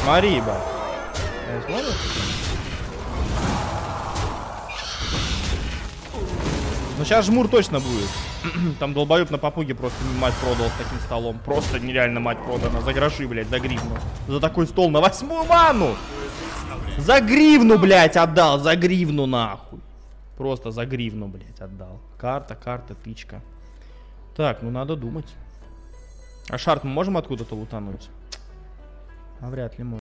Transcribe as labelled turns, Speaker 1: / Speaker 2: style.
Speaker 1: Смотри, ебать. Смотришь? Ну сейчас жмур точно будет. Там долбоёб на попуге просто мать продал с таким столом. Просто нереально мать продана. За гроши, блядь, за гривну. За такой стол на 8-ю ману. За гривну, блядь, отдал. За гривну, нахуй. Просто за гривну, блядь, отдал. Карта, тычка. Так, ну надо думать. А шарт мы можем откуда-то лутануть? А вряд ли можем.